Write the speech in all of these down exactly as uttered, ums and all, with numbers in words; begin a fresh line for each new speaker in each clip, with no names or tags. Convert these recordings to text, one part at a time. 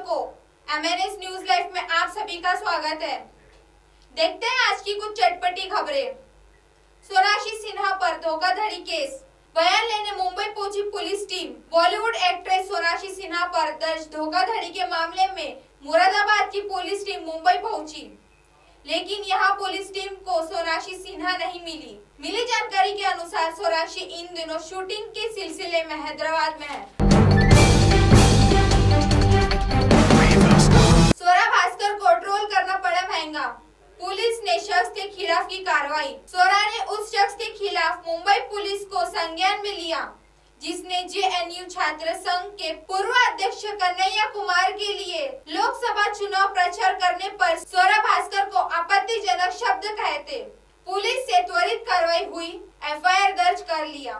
दर्शकों, MNS news live में आप सभी का स्वागत है। देखते हैं आज की कुछ चटपटी खबरें। सोनाक्षी सिन्हा पर धोखाधड़ी केस, बयान लेने मुंबई पहुंची police team. Bollywood actress Sonakshi Sinha पर दर्ज धोखाधड़ी के मामले में मुरादाबाद की पुलिस टीम मुंबई पहुंची, लेकिन यहां पुलिस टीम को सोनाक्षी सिन्हा नहीं मिली। मिली जानकारी के अनुसार सोनाक्षी इन दिनों शूटिंग के सिलसिले में हैदराबाद में है। स्वरा भास्कर को ट्रोल करना पड़ा महंगा, पुलिस ने शख्स के खिलाफ की कार्रवाई। स्वरा ने उस शख्स के खिलाफ मुंबई पुलिस को संज्ञान में लिया जिसने जेएनयू छात्र संघ के पूर्व अध्यक्ष कन्हैया कुमार के लिए लोकसभा चुनाव प्रचार करने पर स्वरा भास्कर को आपत्तिजनक शब्द कहे थे। पुलिस से त्वरित कार्रवाई हुई, एफआईआर दर्ज कर लिया।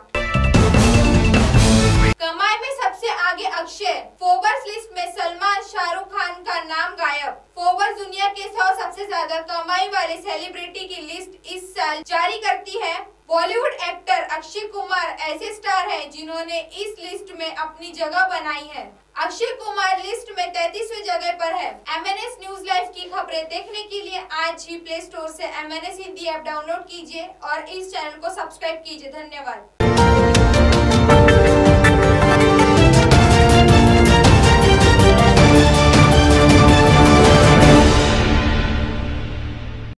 कमाई में सबसे आगे अक्षय, फोर्ब्स लिस्ट में सलमान शाहरुख खान का नाम गायब। फोर्ब्स दुनिया के सौ सबसे ज्यादा कमाई वाले सेलिब्रिटी की लिस्ट इस साल जारी करती है। बॉलीवुड एक्टर अक्षय कुमार ऐसे स्टार हैं जिन्होंने इस लिस्ट में अपनी जगह बनाई है। अक्षय कुमार लिस्ट में तैंतीसवीं जगह पर है। एमएनएस न्यूज लाइव की खबरें देखने के लिए आज ही प्ले स्टोर से एमएनएस हिंदी ऐप डाउनलोड कीजिए और इस चैनल को सब्सक्राइब कीजिए। धन्यवाद।